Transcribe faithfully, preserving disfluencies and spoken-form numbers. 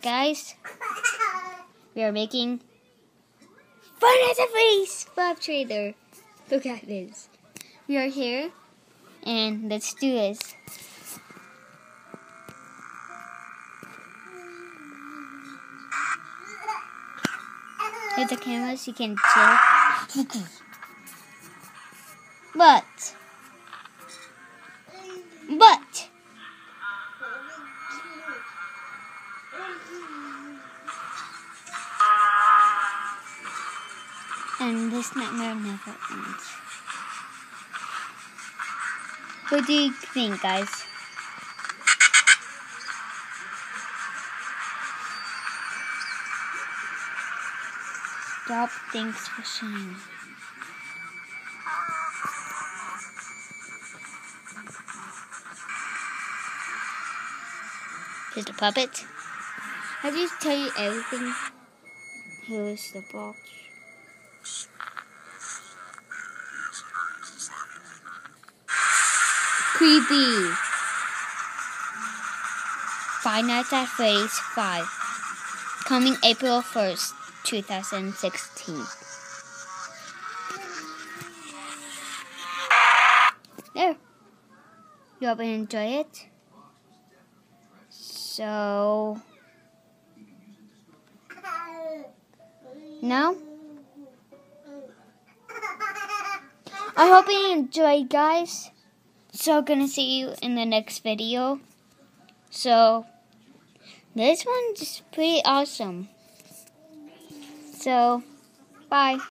guys, we are making Fun as a Face Bob Trader. Look at this. We are here, and let's do this. Here's the cameras, you can chill. But, but, and this nightmare never ends. What do you think, guys? Stop, thanks for sharing. Here's the puppet. I just tell you everything. Here's the box. Creepy. Five Nights at Freddy's five. Coming April first, two thousand sixteen. There. You hope you enjoy it. So now I hope you enjoyed, guys. So gonna see you in the next video. So this one's pretty awesome. So bye.